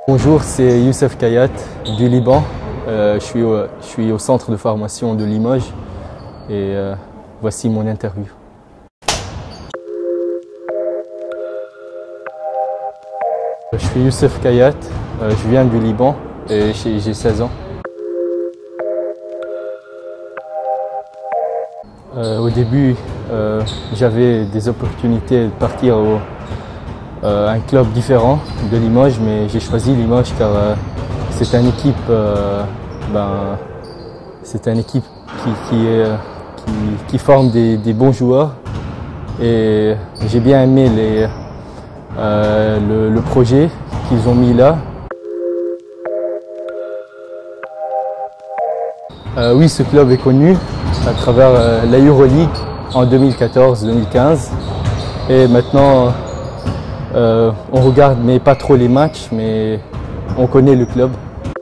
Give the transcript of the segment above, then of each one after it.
Bonjour, c'est Youssef Kayat du Liban. Je suis au centre de formation de Limoges et voici mon interview. Je suis Youssef Kayat, je viens du Liban et j'ai 16 ans. Au début, j'avais des opportunités de partir à un club différent de Limoges, mais j'ai choisi Limoges car c'est une équipe, qui forme des bons joueurs et j'ai bien aimé le projet qu'ils ont mis là. Oui, ce club est connu à travers la Euroleague en 2014-2015 et maintenant on regarde mais pas trop les matchs, mais on connaît le club.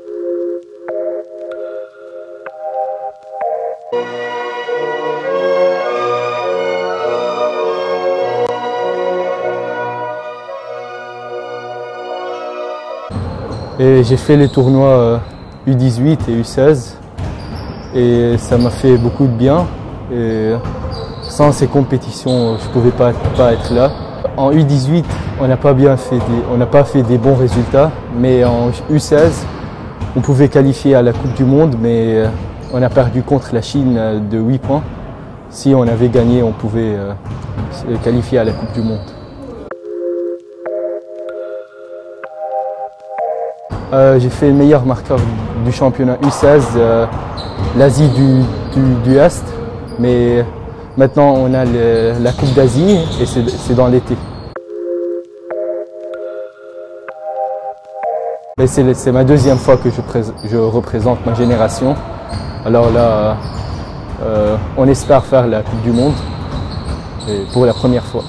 Et j'ai fait les tournois U18 et U16 et ça m'a fait beaucoup de bien. Et sans ces compétitions, je ne pouvais pas être là. En U18, on n'a pas fait des bons résultats, mais en U16, on pouvait qualifier à la Coupe du Monde, mais on a perdu contre la Chine de 8 points. Si on avait gagné, on pouvait se qualifier à la Coupe du Monde. J'ai fait le meilleur marqueur du championnat U16, l'Asie du Est, mais maintenant on a la Coupe d'Asie et c'est dans l'été. C'est ma deuxième fois que je représente ma génération. Alors là, on espère faire la Coupe du Monde pour la première fois.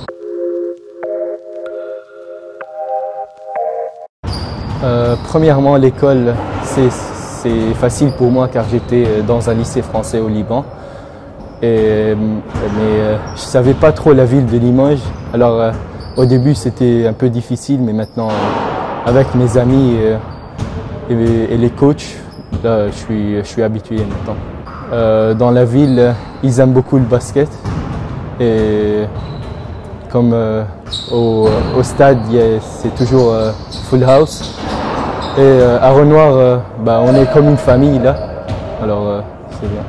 Premièrement, l'école, c'est facile pour moi car j'étais dans un lycée français au Liban. Mais je ne savais pas trop la ville de Limoges. Alors au début c'était un peu difficile, mais maintenant avec mes amis et les coachs, là, je suis habitué maintenant. Dans la ville, ils aiment beaucoup le basket. Et comme au stade, c'est toujours full house. Et à Renoir, on est comme une famille là. Alors c'est bien.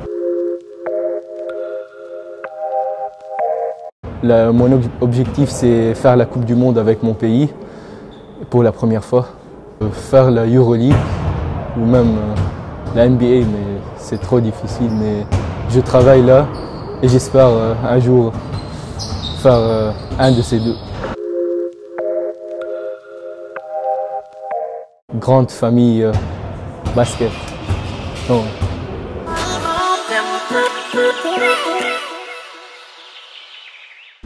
Mon objectif, c'est faire la Coupe du Monde avec mon pays pour la première fois. Faire la Euroleague ou même la NBA, mais c'est trop difficile. Mais je travaille là et j'espère un jour faire un de ces deux. Grande famille basket. Non.